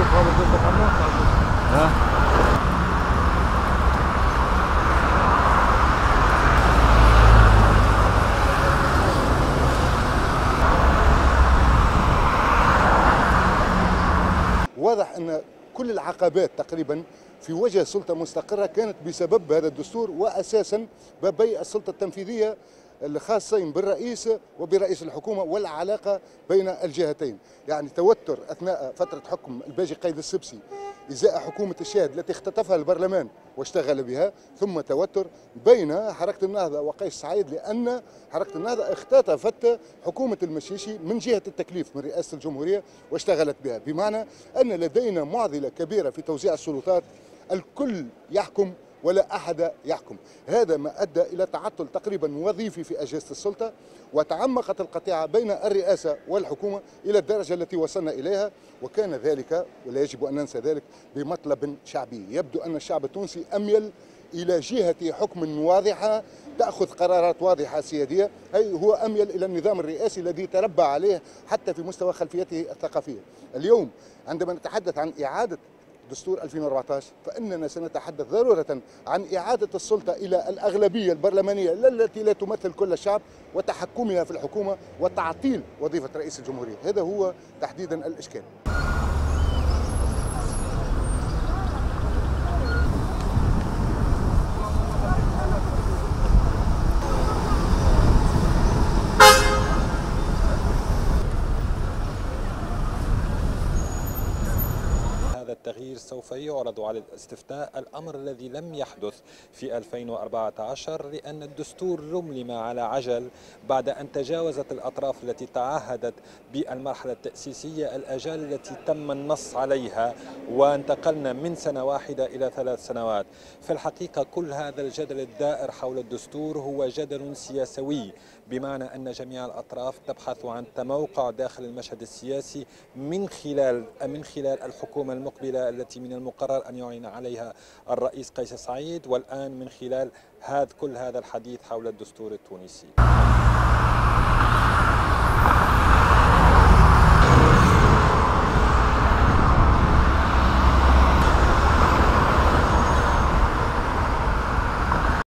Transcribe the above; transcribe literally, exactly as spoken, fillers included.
واضح أن كل العقبات تقريبا في وجه سلطة مستقرة كانت بسبب هذا الدستور، وأساسا بابي السلطة التنفيذية الخاصين بالرئيس وبرئيس الحكومة والعلاقة بين الجهتين. يعني توتر أثناء فترة حكم الباجي قايد السبسي إزاء حكومة الشاهد التي اختطفها البرلمان واشتغل بها، ثم توتر بين حركة النهضة وقيس سعيد لأن حركة النهضة اختطفت حكومة المشيشي من جهة التكليف من رئاسة الجمهورية واشتغلت بها، بمعنى أن لدينا معضلة كبيرة في توزيع السلطات، الكل يحكم ولا أحد يحكم. هذا ما أدى إلى تعطل تقريبا وظيفي في أجهزة السلطة، وتعمقت القطيعة بين الرئاسة والحكومة إلى الدرجة التي وصلنا إليها، وكان ذلك ولا يجب أن ننسى ذلك بمطلب شعبي. يبدو أن الشعب التونسي أميل إلى جهة حكم واضحة تأخذ قرارات واضحة سيادية، أي هو أميل إلى النظام الرئاسي الذي تربى عليه حتى في مستوى خلفيته الثقافية. اليوم عندما نتحدث عن إعادة دستور ألفين وأربعة عشر فإننا سنتحدث ضرورة عن إعادة السلطة إلى الأغلبية البرلمانية التي لا تمثل كل الشعب وتحكمها في الحكومة وتعطيل وظيفة رئيس الجمهورية. هذا هو تحديدا الإشكال. التغيير سوف يعرض على الاستفتاء، الأمر الذي لم يحدث في ألفين وأربعة عشر لأن الدستور رملم على عجل بعد أن تجاوزت الأطراف التي تعهدت بالمرحلة التأسيسية الأجال التي تم النص عليها، وانتقلنا من سنة واحدة إلى ثلاث سنوات. في الحقيقة كل هذا الجدل الدائر حول الدستور هو جدل سياسي، بمعنى أن جميع الأطراف تبحث عن تموقع داخل المشهد السياسي من خلال من خلال الحكومة المقبلة التي من المقرر أن يعلن عليها الرئيس قيس سعيد، والآن من خلال هذا كل هذا الحديث حول الدستور التونسي.